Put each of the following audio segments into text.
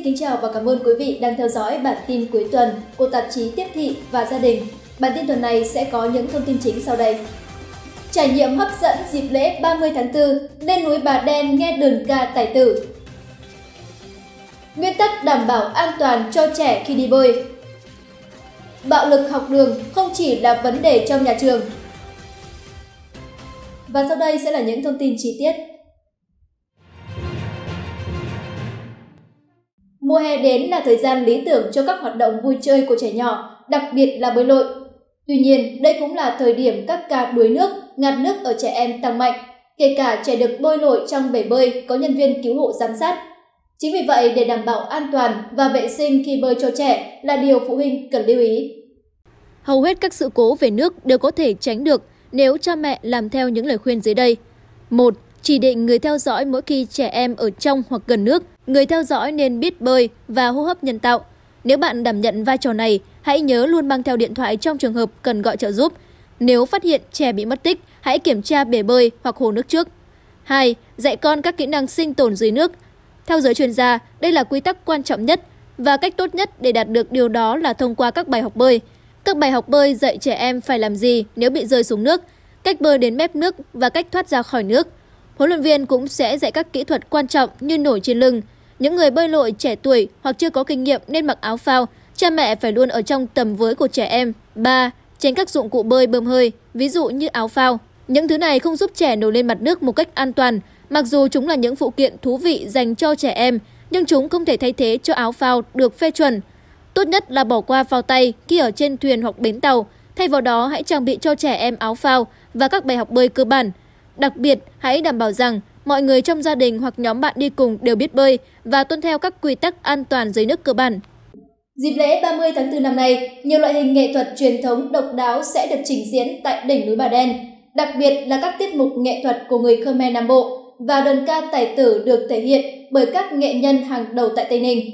Xin kính chào và cảm ơn quý vị đang theo dõi bản tin cuối tuần của tạp chí Tiếp thị và Gia đình. Bản tin tuần này sẽ có những thông tin chính sau đây. Trải nghiệm hấp dẫn dịp lễ 30 tháng 4, lên núi Bà Đen nghe đờn ca tài tử. Nguyên tắc đảm bảo an toàn cho trẻ khi đi bơi. Bạo lực học đường không chỉ là vấn đề trong nhà trường. Và sau đây sẽ là những thông tin chi tiết. Mùa hè đến là thời gian lý tưởng cho các hoạt động vui chơi của trẻ nhỏ, đặc biệt là bơi lội. Tuy nhiên, đây cũng là thời điểm các ca đuối nước, ngạt nước ở trẻ em tăng mạnh, kể cả trẻ được bơi lội trong bể bơi có nhân viên cứu hộ giám sát. Chính vì vậy, để đảm bảo an toàn và vệ sinh khi bơi cho trẻ là điều phụ huynh cần lưu ý. Hầu hết các sự cố về nước đều có thể tránh được nếu cha mẹ làm theo những lời khuyên dưới đây. 1. Chỉ định người theo dõi mỗi khi trẻ em ở trong hoặc gần nước. Người theo dõi nên biết bơi và hô hấp nhân tạo. Nếu bạn đảm nhận vai trò này, hãy nhớ luôn mang theo điện thoại trong trường hợp cần gọi trợ giúp. Nếu phát hiện trẻ bị mất tích, hãy kiểm tra bể bơi hoặc hồ nước trước. 2. Dạy con các kỹ năng sinh tồn dưới nước. Theo giới chuyên gia, đây là quy tắc quan trọng nhất và cách tốt nhất để đạt được điều đó là thông qua các bài học bơi. Các bài học bơi dạy trẻ em phải làm gì nếu bị rơi xuống nước, cách bơi đến mép nước và cách thoát ra khỏi nước. Huấn luyện viên cũng sẽ dạy các kỹ thuật quan trọng như nổi trên lưng. Những người bơi lội trẻ tuổi hoặc chưa có kinh nghiệm nên mặc áo phao. Cha mẹ phải luôn ở trong tầm với của trẻ em. 3. Tránh các dụng cụ bơi bơm hơi, ví dụ như áo phao. Những thứ này không giúp trẻ nổi lên mặt nước một cách an toàn. Mặc dù chúng là những phụ kiện thú vị dành cho trẻ em, nhưng chúng không thể thay thế cho áo phao được phê chuẩn. Tốt nhất là bỏ qua phao tay khi ở trên thuyền hoặc bến tàu. Thay vào đó, hãy trang bị cho trẻ em áo phao và các bài học bơi cơ bản. Đặc biệt, hãy đảm bảo rằng mọi người trong gia đình hoặc nhóm bạn đi cùng đều biết bơi và tuân theo các quy tắc an toàn dưới nước cơ bản. Dịp lễ 30 tháng 4 năm nay, nhiều loại hình nghệ thuật truyền thống độc đáo sẽ được trình diễn tại đỉnh núi Bà Đen. Đặc biệt là các tiết mục nghệ thuật của người Khmer Nam Bộ và đờn ca tài tử được thể hiện bởi các nghệ nhân hàng đầu tại Tây Ninh.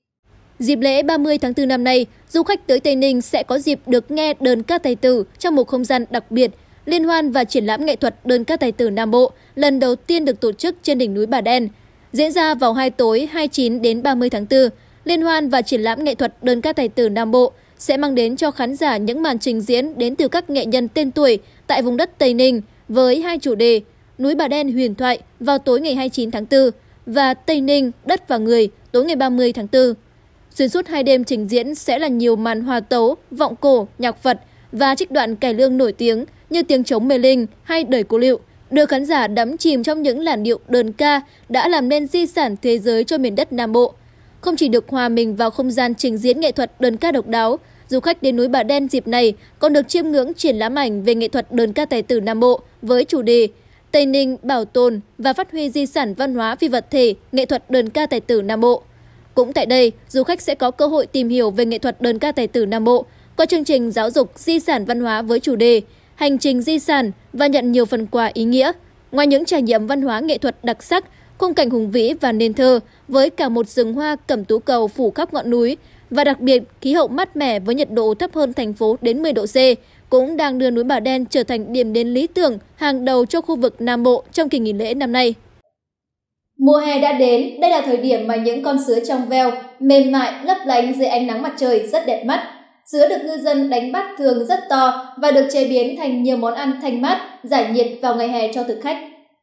Dịp lễ 30 tháng 4 năm nay, du khách tới Tây Ninh sẽ có dịp được nghe đờn ca tài tử trong một không gian đặc biệt. Liên hoan và triển lãm nghệ thuật đờn ca tài tử Nam Bộ lần đầu tiên được tổ chức trên đỉnh núi Bà Đen. Diễn ra vào 2 tối 29 đến 30 tháng 4, Liên hoan và triển lãm nghệ thuật đờn ca tài tử Nam Bộ sẽ mang đến cho khán giả những màn trình diễn đến từ các nghệ nhân tên tuổi tại vùng đất Tây Ninh với hai chủ đề Núi Bà Đen huyền thoại vào tối ngày 29 tháng 4 và Tây Ninh đất và người tối ngày 30 tháng 4. Xuyên suốt 2 đêm trình diễn sẽ là nhiều màn hòa tấu, vọng cổ, nhạc Phật và trích đoạn cải lương nổi tiếng như Tiếng trống Mê Linh hay Đời Cô Lựu, đưa khán giả đắm chìm trong những làn điệu đờn ca đã làm nên di sản thế giới cho miền đất Nam Bộ. Không chỉ được hòa mình vào không gian trình diễn nghệ thuật đờn ca độc đáo, du khách đến núi Bà Đen dịp này còn được chiêm ngưỡng triển lãm ảnh về nghệ thuật đờn ca tài tử Nam Bộ với chủ đề Tây Ninh bảo tồn và phát huy di sản văn hóa phi vật thể nghệ thuật đờn ca tài tử Nam Bộ. Cũng tại đây, du khách sẽ có cơ hội tìm hiểu về nghệ thuật đờn ca tài tử Nam Bộ qua chương trình giáo dục di sản văn hóa với chủ đề Hành trình di sản và nhận nhiều phần quà ý nghĩa. Ngoài những trải nghiệm văn hóa nghệ thuật đặc sắc, khung cảnh hùng vĩ và nên thơ với cả một rừng hoa cẩm tú cầu phủ khắp ngọn núi và đặc biệt khí hậu mát mẻ với nhiệt độ thấp hơn thành phố đến 10 độ C cũng đang đưa núi Bà Đen trở thành điểm đến lý tưởng hàng đầu cho khu vực Nam Bộ trong kỳ nghỉ lễ năm nay. Mùa hè đã đến, đây là thời điểm mà những con sứa trong veo, mềm mại, lấp lánh dưới ánh nắng mặt trời rất đẹp mắt. Sứa được ngư dân đánh bắt thường rất to và được chế biến thành nhiều món ăn thanh mát, giải nhiệt vào ngày hè cho thực khách.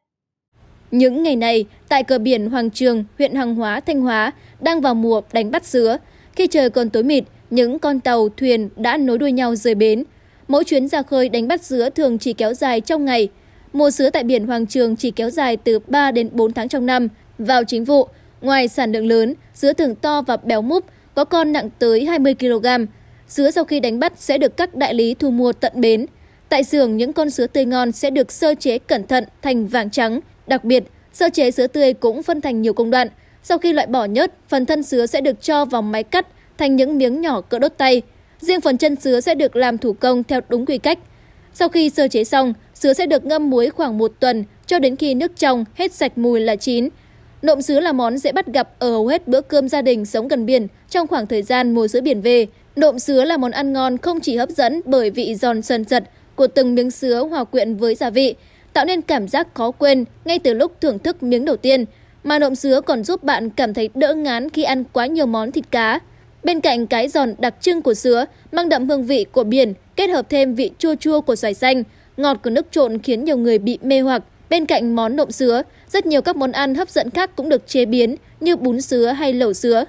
Những ngày này, tại cờ biển Hoàng Trường, huyện Hàng Hóa, Thanh Hóa, đang vào mùa đánh bắt sứa. Khi trời còn tối mịt, những con tàu, thuyền đã nối đuôi nhau rời bến. Mỗi chuyến ra khơi đánh bắt sứa thường chỉ kéo dài trong ngày. Mùa sứa tại biển Hoàng Trường chỉ kéo dài từ 3 đến 4 tháng trong năm. Vào chính vụ, ngoài sản lượng lớn, sứa thường to và béo múp, có con nặng tới 20 kg. Sứa sau khi đánh bắt sẽ được các đại lý thu mua tận bến. Tại xưởng, những con sứa tươi ngon sẽ được sơ chế cẩn thận thành vàng trắng. Đặc biệt, sơ chế sứa tươi cũng phân thành nhiều công đoạn. Sau khi loại bỏ nhớt, phần thân sứa sẽ được cho vào máy cắt thành những miếng nhỏ cỡ đốt tay. Riêng phần chân sứa sẽ được làm thủ công theo đúng quy cách. Sau khi sơ chế xong, sứa sẽ được ngâm muối khoảng 1 tuần cho đến khi nước trong, hết sạch mùi là chín. Nộm sứa là món dễ bắt gặp ở hầu hết bữa cơm gia đình sống gần biển trong khoảng thời gian mùa sứa biển về. Nộm sứa là món ăn ngon không chỉ hấp dẫn bởi vị giòn sần sật của từng miếng sứa hòa quyện với gia vị, tạo nên cảm giác khó quên ngay từ lúc thưởng thức miếng đầu tiên, mà nộm sứa còn giúp bạn cảm thấy đỡ ngán khi ăn quá nhiều món thịt cá. Bên cạnh cái giòn đặc trưng của sứa, mang đậm hương vị của biển, kết hợp thêm vị chua chua của xoài xanh, ngọt của nước trộn khiến nhiều người bị mê hoặc. Bên cạnh món nộm sứa, rất nhiều các món ăn hấp dẫn khác cũng được chế biến như bún sứa hay lẩu sứa.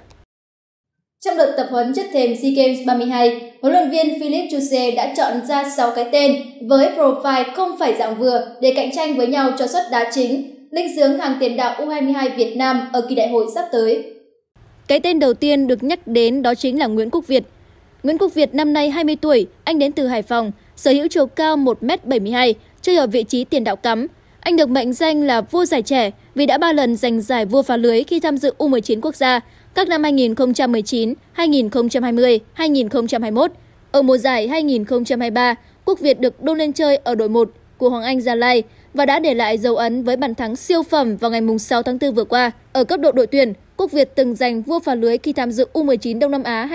Trong đợt tập huấn chất thềm SEA Games 32, huấn luyện viên Philippe Jousset đã chọn ra 6 cái tên với profile không phải dạng vừa để cạnh tranh với nhau cho suất đá chính, linh xướng hàng tiền đạo U22 Việt Nam ở kỳ đại hội sắp tới. Cái tên đầu tiên được nhắc đến đó chính là Nguyễn Quốc Việt. Nguyễn Quốc Việt năm nay 20 tuổi, anh đến từ Hải Phòng, sở hữu chiều cao 1m72, chơi ở vị trí tiền đạo cắm. Anh được mệnh danh là vua giải trẻ vì đã 3 lần giành giải vua phá lưới khi tham dự U19 quốc gia các năm 2019, 2020, 2021. Ở mùa giải 2023, Quốc Việt được đôn lên chơi ở đội 1 của Hoàng Anh Gia Lai và đã để lại dấu ấn với bàn thắng siêu phẩm vào ngày 6 tháng 4 vừa qua. Ở cấp độ đội tuyển, Quốc Việt từng giành vua phá lưới khi tham dự U19 Đông Nam Á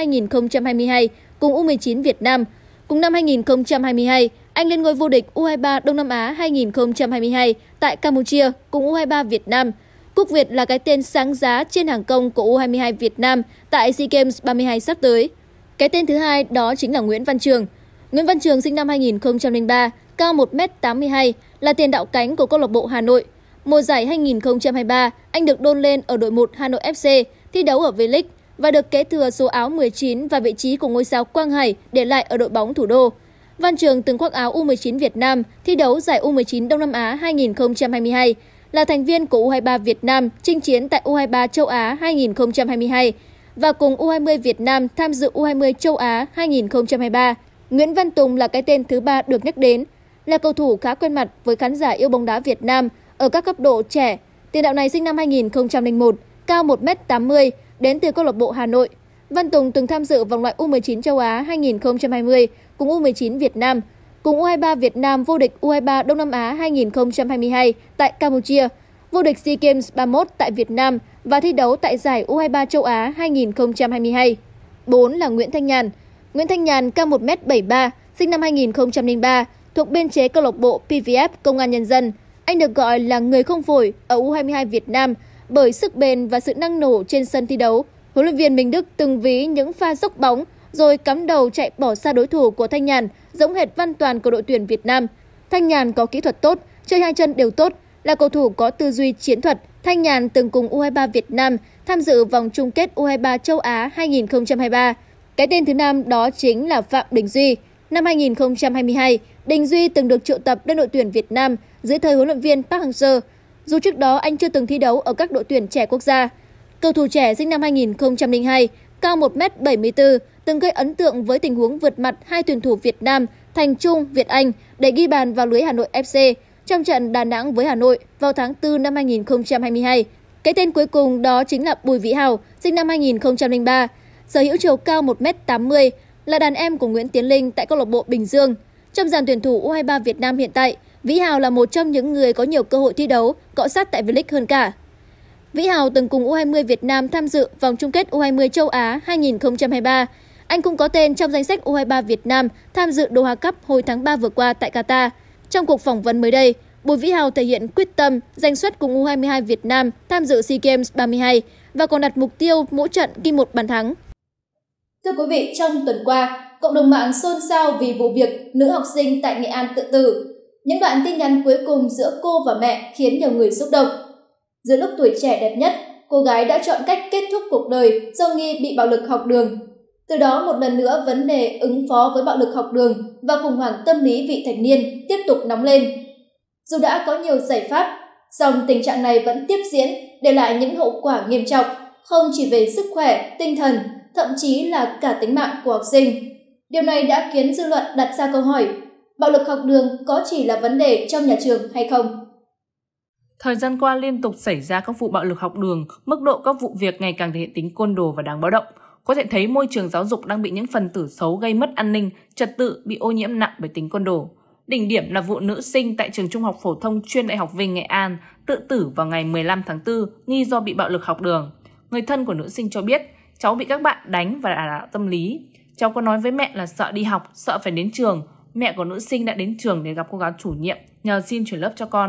2022 cùng U19 Việt Nam. Cùng năm 2022, anh lên ngôi vô địch U23 Đông Nam Á 2022 tại Campuchia cùng U23 Việt Nam. Quốc Việt là cái tên sáng giá trên hàng công của U22 Việt Nam tại SEA Games 32 sắp tới. Cái tên thứ hai đó chính là Nguyễn Văn Trường. Nguyễn Văn Trường sinh năm 2003, cao 1m82, là tiền đạo cánh của câu lạc bộ Hà Nội. Mùa giải 2023, anh được đôn lên ở đội 1 Hà Nội FC, thi đấu ở V-League và được kế thừa số áo 19 và vị trí của ngôi sao Quang Hải để lại ở đội bóng thủ đô. Văn Trường từng khoác áo U19 Việt Nam, thi đấu giải U19 Đông Nam Á 2022, là thành viên của U23 Việt Nam chinh chiến tại U23 châu Á 2022 và cùng U20 Việt Nam tham dự U20 châu Á 2023. Nguyễn Văn Tùng là cái tên thứ ba được nhắc đến, là cầu thủ khá quen mặt với khán giả yêu bóng đá Việt Nam ở các cấp độ trẻ. Tiền đạo này sinh năm 2001, cao 1m80, đến từ câu lạc bộ Hà Nội. Văn Tùng từng tham dự vòng loại U19 châu Á 2020 cùng U19 Việt Nam, cùng U23 Việt Nam vô địch U23 Đông Nam Á 2022 tại Campuchia, vô địch SEA Games 31 tại Việt Nam và thi đấu tại giải U23 châu Á 2022. 4 là Nguyễn Thanh Nhàn. Nguyễn Thanh Nhàn cao 1m73, sinh năm 2003, thuộc biên chế câu lạc bộ PVF Công an Nhân dân. Anh được gọi là người không phổi ở U22 Việt Nam bởi sức bền và sự năng nổ trên sân thi đấu. Huấn luyện viên Minh Đức từng ví những pha dốc bóng rồi cắm đầu chạy bỏ xa đối thủ của Thanh Nhàn giống hệt Văn Toàn của đội tuyển Việt Nam. Thanh Nhàn có kỹ thuật tốt, chơi hai chân đều tốt, là cầu thủ có tư duy chiến thuật. Thanh Nhàn từng cùng U23 Việt Nam tham dự vòng chung kết U23 châu Á 2023. Cái tên thứ 5 đó chính là Phạm Đình Duy. Năm 2022, Đình Duy từng được triệu tập lên đội tuyển Việt Nam dưới thời huấn luyện viên Park Hang-seo. Dù trước đó anh chưa từng thi đấu ở các đội tuyển trẻ quốc gia. Cầu thủ trẻ sinh năm 2002, cao 1m74, từng gây ấn tượng với tình huống vượt mặt hai tuyển thủ Việt Nam Thành Trung, Việt Anh để ghi bàn vào lưới Hà Nội FC trong trận Đà Nẵng với Hà Nội vào tháng 4 năm 2022. Cái tên cuối cùng đó chính là Bùi Vĩ Hào, sinh năm 2003, sở hữu chiều cao 1m80, là đàn em của Nguyễn Tiến Linh tại câu lạc bộ Bình Dương. Trong dàn tuyển thủ U23 Việt Nam hiện tại, Vĩ Hào là một trong những người có nhiều cơ hội thi đấu, cọ sát tại V-League hơn cả. Vĩ Hào từng cùng U20 Việt Nam tham dự vòng chung kết U20 châu Á 2023. Anh cũng có tên trong danh sách U23 Việt Nam tham dự Doha Cup hồi tháng 3 vừa qua tại Qatar. Trong cuộc phỏng vấn mới đây, Bùi Vĩ Hào thể hiện quyết tâm giành suất cùng U22 Việt Nam tham dự SEA Games 32 và còn đặt mục tiêu mỗi trận ghi 1 bàn thắng. Thưa quý vị, trong tuần qua, cộng đồng mạng xôn xao vì vụ việc nữ học sinh tại Nghệ An tự tử. Những đoạn tin nhắn cuối cùng giữa cô và mẹ khiến nhiều người xúc động. Giữa lúc tuổi trẻ đẹp nhất, cô gái đã chọn cách kết thúc cuộc đời do nghi bị bạo lực học đường. Từ đó một lần nữa vấn đề ứng phó với bạo lực học đường và khủng hoảng tâm lý vị thành niên tiếp tục nóng lên. Dù đã có nhiều giải pháp, song tình trạng này vẫn tiếp diễn, để lại những hậu quả nghiêm trọng, không chỉ về sức khỏe, tinh thần, thậm chí là cả tính mạng của học sinh. Điều này đã khiến dư luận đặt ra câu hỏi, bạo lực học đường có chỉ là vấn đề trong nhà trường hay không? Thời gian qua liên tục xảy ra các vụ bạo lực học đường, mức độ các vụ việc ngày càng thể hiện tính côn đồ và đáng báo động. Có thể thấy môi trường giáo dục đang bị những phần tử xấu gây mất an ninh, trật tự, bị ô nhiễm nặng bởi tính côn đồ. Đỉnh điểm là vụ nữ sinh tại trường Trung học phổ thông chuyên Đại học Vinh Nghệ An tự tử vào ngày 15 tháng 4 nghi do bị bạo lực học đường. Người thân của nữ sinh cho biết cháu bị các bạn đánh và đả đảo tâm lý. Cháu có nói với mẹ là sợ đi học, sợ phải đến trường. Mẹ của nữ sinh đã đến trường để gặp cô giáo chủ nhiệm nhờ xin chuyển lớp cho con.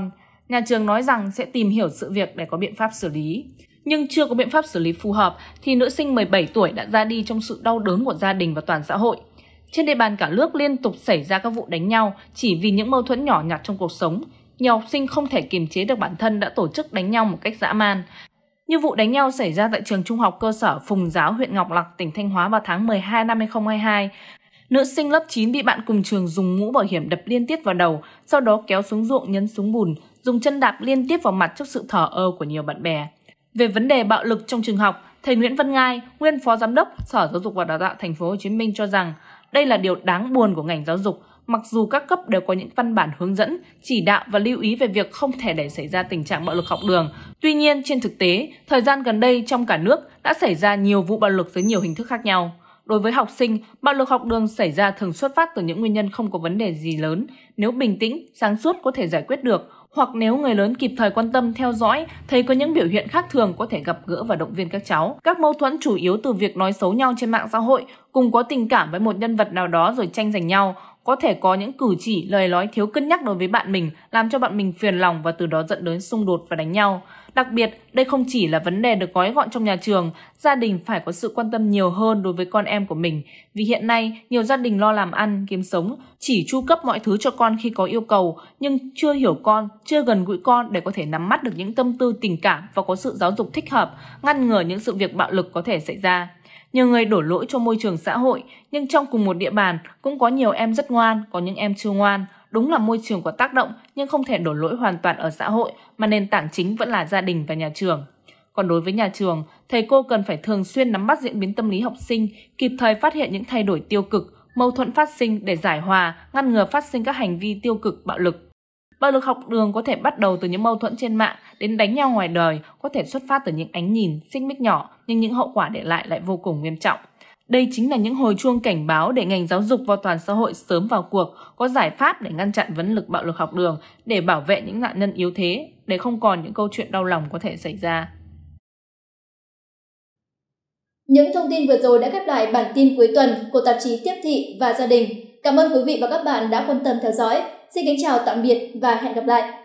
Nhà trường nói rằng sẽ tìm hiểu sự việc để có biện pháp xử lý. Nhưng chưa có biện pháp xử lý phù hợp thì nữ sinh 17 tuổi đã ra đi trong sự đau đớn của gia đình và toàn xã hội. Trên địa bàn cả nước liên tục xảy ra các vụ đánh nhau chỉ vì những mâu thuẫn nhỏ nhặt trong cuộc sống. Nhiều học sinh không thể kiềm chế được bản thân đã tổ chức đánh nhau một cách dã man. Như vụ đánh nhau xảy ra tại trường trung học cơ sở Phùng Giáo, huyện Ngọc Lặc, tỉnh Thanh Hóa vào tháng 12 năm 2022. Nữ sinh lớp 9 bị bạn cùng trường dùng mũ bảo hiểm đập liên tiếp vào đầu, sau đó kéo xuống ruộng nhấn súng bùn, dùng chân đạp liên tiếp vào mặt trước sự thờ ơ của nhiều bạn bè. Về vấn đề bạo lực trong trường học, thầy Nguyễn Văn Ngai, nguyên phó giám đốc Sở Giáo dục và Đào tạo Thành phố Hồ Chí Minh cho rằng đây là điều đáng buồn của ngành giáo dục, mặc dù các cấp đều có những văn bản hướng dẫn, chỉ đạo và lưu ý về việc không thể để xảy ra tình trạng bạo lực học đường. Tuy nhiên, trên thực tế, thời gian gần đây trong cả nước đã xảy ra nhiều vụ bạo lực dưới nhiều hình thức khác nhau. Đối với học sinh, bạo lực học đường xảy ra thường xuất phát từ những nguyên nhân không có vấn đề gì lớn. Nếu bình tĩnh, sáng suốt có thể giải quyết được, hoặc nếu người lớn kịp thời quan tâm theo dõi, thấy có những biểu hiện khác thường có thể gặp gỡ và động viên các cháu. Các mâu thuẫn chủ yếu từ việc nói xấu nhau trên mạng xã hội, cùng có tình cảm với một nhân vật nào đó rồi tranh giành nhau, có thể có những cử chỉ, lời nói thiếu cân nhắc đối với bạn mình, làm cho bạn mình phiền lòng và từ đó dẫn đến xung đột và đánh nhau. Đặc biệt, đây không chỉ là vấn đề được gói gọn trong nhà trường, gia đình phải có sự quan tâm nhiều hơn đối với con em của mình. Vì hiện nay, nhiều gia đình lo làm ăn, kiếm sống, chỉ chu cấp mọi thứ cho con khi có yêu cầu, nhưng chưa hiểu con, chưa gần gũi con để có thể nắm bắt được những tâm tư tình cảm và có sự giáo dục thích hợp, ngăn ngừa những sự việc bạo lực có thể xảy ra. Nhiều người đổ lỗi cho môi trường xã hội, nhưng trong cùng một địa bàn cũng có nhiều em rất ngoan, có những em chưa ngoan. Đúng là môi trường có tác động, nhưng không thể đổ lỗi hoàn toàn ở xã hội, mà nền tảng chính vẫn là gia đình và nhà trường. Còn đối với nhà trường, thầy cô cần phải thường xuyên nắm bắt diễn biến tâm lý học sinh, kịp thời phát hiện những thay đổi tiêu cực, mâu thuẫn phát sinh để giải hòa, ngăn ngừa phát sinh các hành vi tiêu cực, bạo lực. Bạo lực học đường có thể bắt đầu từ những mâu thuẫn trên mạng đến đánh nhau ngoài đời, có thể xuất phát từ những ánh nhìn, xích mích nhỏ, nhưng những hậu quả để lại vô cùng nghiêm trọng. Đây chính là những hồi chuông cảnh báo để ngành giáo dục và toàn xã hội sớm vào cuộc, có giải pháp để ngăn chặn vấn lực bạo lực học đường, để bảo vệ những nạn nhân yếu thế, để không còn những câu chuyện đau lòng có thể xảy ra. Những thông tin vừa rồi đã khép lại bản tin cuối tuần của tạp chí Tiếp thị và Gia đình. Cảm ơn quý vị và các bạn đã quan tâm theo dõi. Xin kính chào tạm biệt và hẹn gặp lại.